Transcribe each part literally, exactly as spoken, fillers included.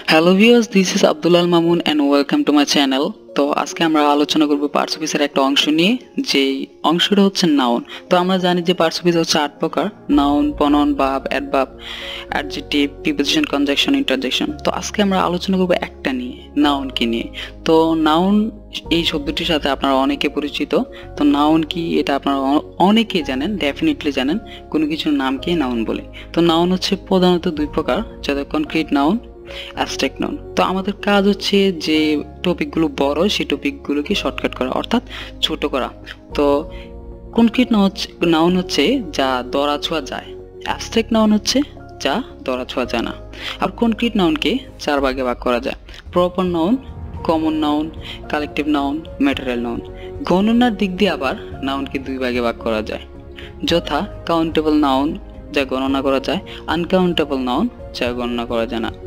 Hello viewers, this is Abdul Al Mamun and welcome to my channel. তো আজকে আমরা আলোচনা করব পার্টস অফ স্পিচের একটা অংশ নিয়ে, যেই অংশটা হচ্ছে নাউন। তো আমরা জানি যে পার্টস অফ স্পিচ হচ্ছে আট প্রকার: noun, pronoun, verb, adverb, adjective, preposition, conjunction, interjection. তো আজকে আমরা আলোচনা করব একটা নিয়ে, নাউন কি নিয়ে। তো নাউন এই শব্দটির সাথে আপনারা অনেকে পরিচিত। তো নাউন কি এটা আপনারা অনেকেই জানেন, ডেফিনেটলি জানেন। কোনো কিছুর নামকেই নাউন বলে। তো নাউন হচ্ছে প্রধানত দুই প্রকার, যাদের কনক্রিট নাউন, অ্যাবস্ট্রাক্ট নাউন। তো আমাদের কাজ হচ্ছে যে টপিকগুলো বড় সেই টপিকগুলোকে শর্টকাট করা, অর্থাৎ ছোট করা। তো কনক্রিট নাউন হচ্ছে যা ধরা ছোঁয়া যায়, অ্যাবস্ট্রাক্ট নাউন হচ্ছে যা ধরা ছোঁয়া যায় না। আর কনক্রিট নাউনকে চার ভাগে ভাগ করা যায়: proper noun, common noun, collective noun, material noun. গণনার দিক দিয়ে আবার নাউনকে দুই ভাগে ভাগ করা যায়, যথা কাউন্টেবল নাউন যা গণনা করা যায়, আনকাউন্টেবল নাউন যা গণনা করা যায় না।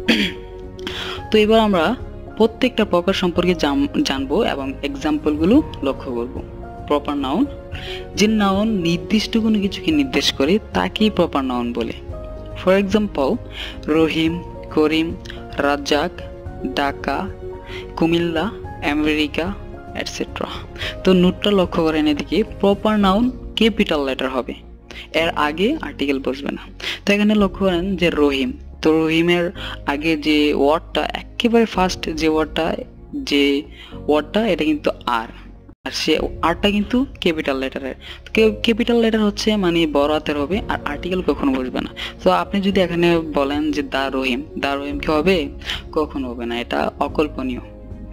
তো এবার আমরা প্রত্যেকটা প্রকার সম্পর্কে জানবো এবং এক্সাম্পলগুলো লক্ষ্য করব। প্রপার নাউন, যে নাউন নির্দিষ্ট কোনো কিছুকে নির্দেশ করে তাকেই প্রপার নাউন বলে। For example, Rahim, Karim, Razzak, Dhaka, Comilla, America, etcetera. তো নোটটা লক্ষ্য করেন, এদিকে প্রপার নাউন ক্যাপিটাল লেটার হবে, এর আগে আর্টিকেল বসবে না। তো এখানে লক্ষ্য করেন যে রহিম, তো রহিমের আগে যে ওয়ার্ডটা, একেবারে ফার্স্ট যে ওয়ার্ডটা যে ওয়ার্ডটা এটা কিন্তু আর আর সে আরটা কিন্তু ক্যাপিটাল লেটারের। ক্যাপিটাল লেটার হচ্ছে মানে বড় হাতের হবে, আর আর্টিকেল কখনো বসবে না। তো আপনি যদি এখানে বলেন যে দা রহিম, দা রহিম কি হবে? কখনো হবে না, এটা অকল্পনীয়।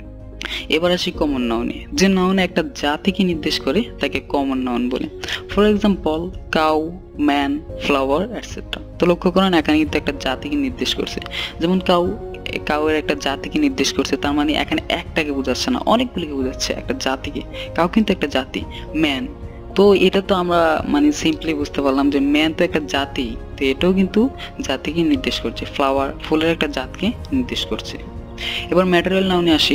এবার আসি কমন নাউনে, যে নাউনে একটা জাতিকে নির্দেশ করে তাকে কমন নাউন বলে। For example, cow, man, flower, etcetera. তো লক্ষ্য করেন এখানে কিন্তু একটা জাতিকে নির্দেশ করছে। যেমন কাউ, কাউয়ের একটা জাতিকে নির্দেশ করছে, তার মানে এখানে একটাকে বোঝাচ্ছে না, অনেকগুলিকে বোঝাচ্ছে, একটা জাতিকে। কাউ কিন্তু একটা জাতি। ম্যান, তো এটা তো আমরা মানে সিম্পলি বুঝতে পারলাম যে ম্যান তো একটা জাতি, তো এটাও কিন্তু জাতিকে নির্দেশ করছে। ফ্লাওয়ার, ফুলের একটা জাতকে নির্দেশ করছে। এবার ম্যাটেরিয়াল নাউনে আসি,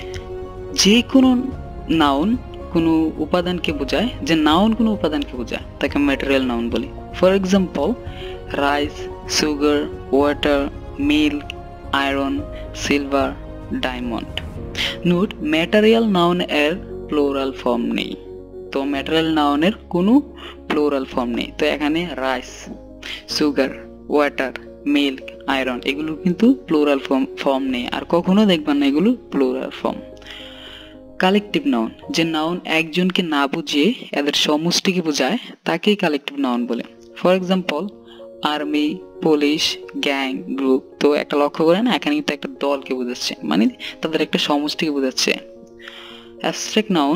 যে কোনো নাউন কোনো উপাদানকে বোঝায়, যে নাউন কোনো উপাদানকে বোঝায় তাকে ম্যাটেরিয়াল নাউন বলি। For example, rice, sugar, water, milk, iron, silver, diamond. Note, material noun এর প্লুরাল ফর্ম নেই। তো ম্যাটেরিয়াল নাউনের কোনো প্লুরাল ফর্ম নেই। তো এখানে rice, sugar, water, milk, iron এগুলো কিন্তু প্লুরাল ফর্ম ফর্ম নেই, আর কখনো দেখবেন না এগুলো প্লুরাল ফর্ম। কালেকটিভ নাউন, যে নাউন একজনকে না বুঝিয়ে এদের সমষ্টিকে বোঝায় তাকেই কালেকটিভ নাউন বলে। For example, army, police, gang, group. তো একটা লক্ষ্য করেন এখানে কিন্তু একটা দলকে বোঝাচ্ছে, মানে তাদের একটা সমষ্টিকে বোঝাচ্ছে। অ্যাবস্ট্রাক্ট নাউন,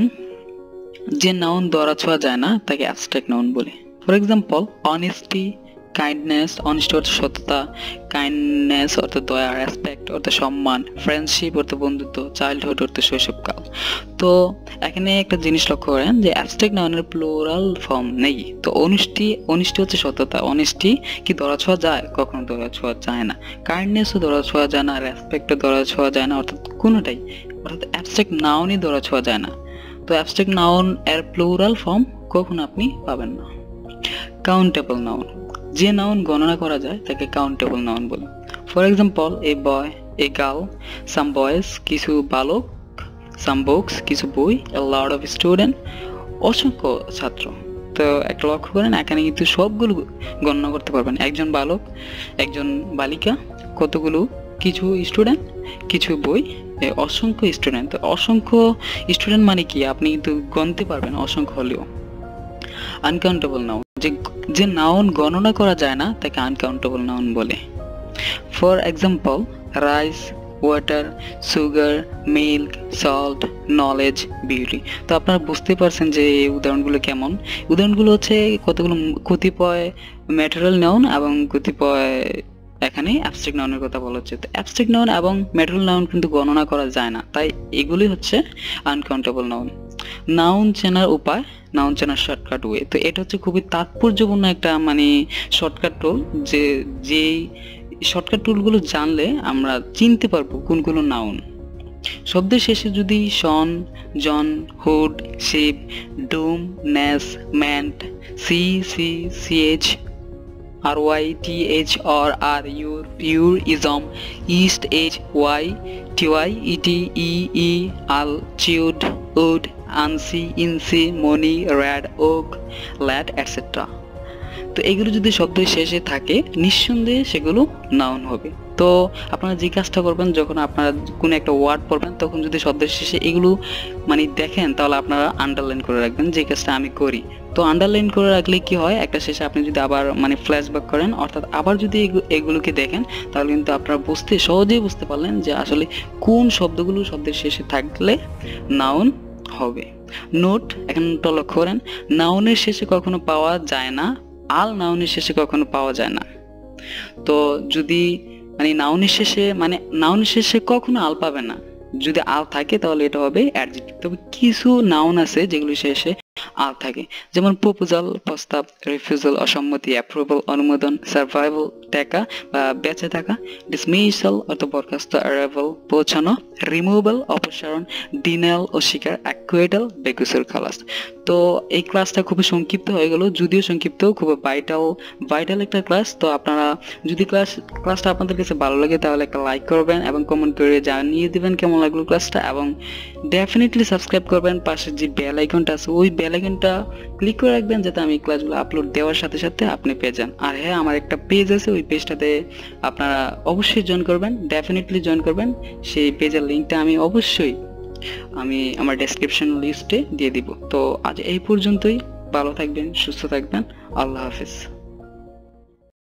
যে নাউন ধরা ছোঁয়া যায় না তাকে অ্যাবস্ট্রাক্ট নাউন বলে। For example, honesty, kindness, honesty অর্থ সততা, কাইন্ডনেস অর্থ দয়া, রেসপেক্ট অর্থ সম্মান, ফ্রেন্ডশিপ অর্থ বন্ধুত্ব, চাইল্ডহুড অর্থ শৈশবকাল। তো এখানে একটা জিনিস লক্ষ্য করেন যে অ্যাবস্ট্রাক্ট নাউনের প্লুরাল ফর্ম নেই। তো অনেস্টি, অনেস্টি হচ্ছে সততা। অনেস্টি কি ধরা ছোঁয়া যায়? কখনো ধরা ছোঁয়া যায় না। কাইন্ডনেসও ধরা ছোঁয়া যায় না, রেসপেক্টও ধরা ছোঁয়া যায় না, অর্থাৎ কোনোটাই, অর্থাৎ অ্যাবস্ট্রাক্ট নাউনই ধরা ছোঁয়া যায় না। তো অ্যাবস্ট্রাক্ট নাউন এর প্লুরাল ফর্ম কখনো আপনি পাবেন না। কাউন্টেবল নাউন, যে নাউন গণনা করা যায় তাকে কাউন্টেবল নাউন বলে। For example, a boy, a girl, some boys কিছু বালক, সাম বুকস কিছু বই, এ লট অফ স্টুডেন্ট অসংখ্য ছাত্র। তো একটা লক্ষ্য করেন এখানে কিন্তু সবগুলো গণনা করতে পারবেন, একজন বালক, একজন বালিকা, কতগুলো, কিছু স্টুডেন্ট, কিছু বই, অসংখ্য স্টুডেন্ট। অসংখ্য স্টুডেন্ট মানে কি আপনি কিন্তু গণতে পারবেন অসংখ্য হলেও। আনকাউন্টেবল নাউন, যে যে নাউন গণনা করা যায় না তাকে আনকাউন্টেবল নাউন বলে। For example, rice, water, sugar, milk, salt, knowledge, beauty. তো আপনারা বুঝতে পারছেন যে এই উদাহরণগুলো কেমন। উদাহরণগুলো হচ্ছে কতগুলো কতিপয় ম্যাটেরিয়াল নাউন এবং কতিপয় এখানে অ্যাবস্ট্রাক্ট নাউনের কথা বলা হচ্ছে। তো অ্যাবস্ট্রাক্ট নাউন এবং ম্যাটেরিয়াল নাউন কিন্তু গণনা করা যায় না, তাই এগুলি হচ্ছে আনকাউন্টেবল নাউন। নাউন চেনার উপায়, নাউন চেনার শর্টকাট ওয়ে। তো এটা হচ্ছে খুবই তাৎপর্যপূর্ণ একটা মানে শর্টকাট টুল, যে যেই শর্টকাট টুলগুলো জানলে আমরা চিনতে পারবো কোনগুলো নাউন। শব্দের শেষে যদি tion, sion, hood, ship, dom, ness, ment, cy, cy, CH, আর Y T H R R ure purism, ist H Y T Y ity E E al tude উড আনসি ইনসি মনি র্যাড ওক lad etcetera. তো এগুলো যদি শব্দের শেষে থাকে নিঃসন্দেহে সেগুলো নাউন হবে। তো আপনারা যে কাজটা করবেন, যখন আপনারা কোনো একটা ওয়ার্ড পড়বেন তখন যদি শব্দের শেষে এগুলো মানে দেখেন তাহলে আপনারা আন্ডারলাইন করে রাখবেন, যে কাজটা আমি করি। তো আন্ডারলাইন করে রাখলে কি হয়, একটা শেষে আপনি যদি আবার মানে ফ্ল্যাশব্যাক করেন, অর্থাৎ আবার যদি এগুলোকে দেখেন তাহলে কিন্তু আপনারা বুঝতে সহজেই বুঝতে পারলেন যে আসলে কোন শব্দগুলো শব্দের শেষে থাকলে নাউন হবে। নোট, এখানটা লক্ষ্য করেন, নাউনের শেষে কখনো পাওয়া যায় না, আল নাউনের শেষে কখনো পাওয়া যায় না। তো যদি মানে নাউনের শেষে মানে নাউনের শেষে কখনো আল পাবে না, যদি আল থাকে তাহলে এটা হবে অ্যাডজেক্টিভ। তবে কিছু নাউন আছে যেগুলো শেষে আল থাকে, যেমন প্রপোজাল প্রস্তাব, রিফিউজাল অসম্মতি, অ্যাপ্রুভাল অনুমোদন, সার্ভাইভাল টেকা বা বেঁচে থাকা, ডিসমিসাল অর্থাৎ বরখাস্ত, অ্যারাইভাল পৌঁছানো, রিমুভাল অপসারণ, ডিনাল অস্বীকার, অ্যাকুয়েটাল বেকুসের খালাস। তো এই ক্লাসটা খুবই সংক্ষিপ্ত হয়ে গেল, যদিও সংক্ষিপ্ত খুব ভাইটাল ভাইটাল একটা ক্লাস। তো আপনারা যদি ক্লাস ক্লাসটা আপনাদের কাছে ভালো লাগে তাহলে একটা লাইক করবেন এবং কমেন্ট করে জানিয়ে দিবেন কেমন লাগলো ক্লাসটা, এবং ডেফিনেটলি সাবস্ক্রাইব করবেন। পাশে যে বেল আইকনটা আছে ওই বেল আইকনটা ক্লিক করে রাখবেন যাতে আমি ক্লাসগুলো আপলোড দেওয়ার সাথে সাথে আপনি পেয়ে যান। আর হ্যাঁ, আমার একটা পেজ আছে, ওই পেজটাতে আপনারা অবশ্যই জয়েন করবেন, ডেফিনেটলি জয়েন করবেন। সেই পেজের লিঙ্কটা আমি অবশ্যই আমি আমার ডেসক্রিপশন লিস্টে দিয়ে দিব। তো আজ এই পর্যন্তই, ভালো থাকবেন, সুস্থ থাকবেন, আল্লাহ হাফিজ।